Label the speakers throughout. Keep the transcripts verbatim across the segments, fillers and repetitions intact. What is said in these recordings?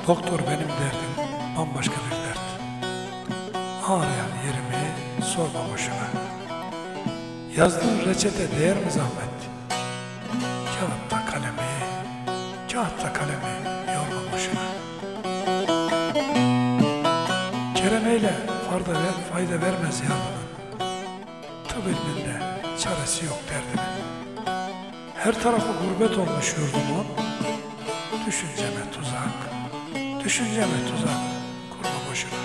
Speaker 1: Doktor benim derdim bambaşka bir dert. Ağrıyan yerimi sorma boşuna. Yazdığın reçete değer mi zahmet? Kağıtta kalemi, kağıtta kalemi yorma boşuna. Keremeyle fayda, ver, fayda vermez yardımın. Tıp ilminde çaresi yok derdimin. Her tarafı gurbet olmuş yurdumun. Düşünceme tuzak, düşünceme tuzak kurma boşuna.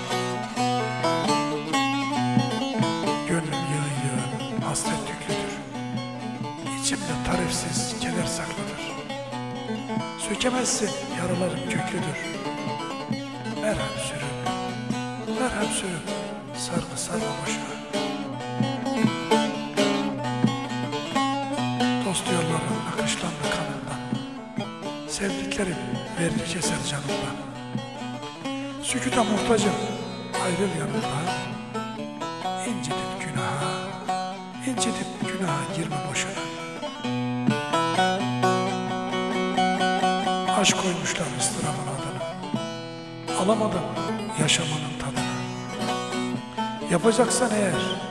Speaker 1: Gönlüm yığın yığın hasret yüklüdür. İçimde tarifsiz keder saklıdır. Sökemezsin yaralarım köklüdür. Merhem sürüp, merhem sürüp sarma sarma boşuna. Dost yolların akışlandı kanından. Sevdiklerim verir keser canımdan. Sükuta muhtacım ayrıl yanımdan. İncitip günaha, incitip günaha girme boşuna. Aşk koymuşlar ıstırabın adını. Alamadım yaşamanın tadını. Yapacaksan eğer